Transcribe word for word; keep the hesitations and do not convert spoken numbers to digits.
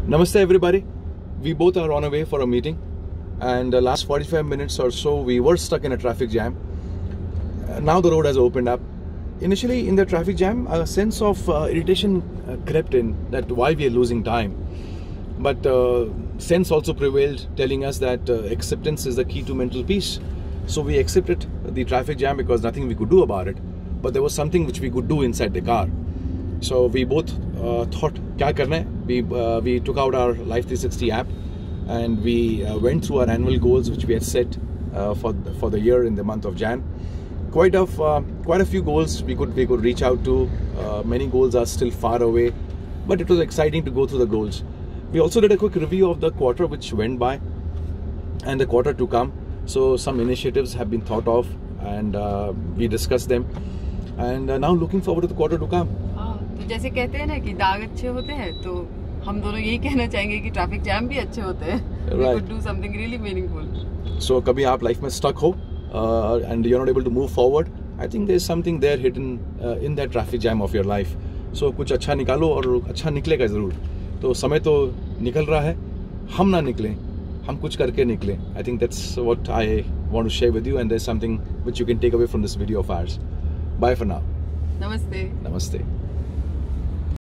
Namaste everybody. We both are on our way for a meeting, and the last forty-five minutes or so we were stuck in a traffic jam. Uh, now the road has opened up. Initially in the traffic jam, a sense of uh, irritation uh, crept in that why we are losing time. But uh, sense also prevailed, telling us that uh, acceptance is the key to mental peace. So we accepted the traffic jam because nothing we could do about it. But there was something which we could do inside the car. So we both uh, thought, kya karna hai? We, uh, we took out our Life three sixty app and we uh, went through our annual goals which we had set uh, for, for the year in the month of Jan. Quite, of, uh, quite a few goals we could, we could reach out to. Uh, many goals are still far away, but it was exciting to go through the goals. We also did a quick review of the quarter which went by and the quarter to come. So some initiatives have been thought of and uh, we discussed them. And uh, now looking forward to the quarter to come. तो जैसे कहते हैं ना कि दाग अच्छे होते हैं, तो हम दोनों यही कहना चाहेंगे कि ट्रैफिक जैम भी अच्छे होते हैं. We could do something really meaningful. So कभी आप लाइफ में stuck हो uh, and you're not able to move forward, I think there's something there hidden uh, in that traffic jam of your life. So कुछ अच्छा निकालो और अच्छा निकलेगा ज़रूर. तो समय तो निकल रहा है, हम ना निकलें, हम कुछ करके निकलें. I think that's what I want to share with you, and there's something which you can take away from this video of ours. Bye for now. Namaste. Namaste.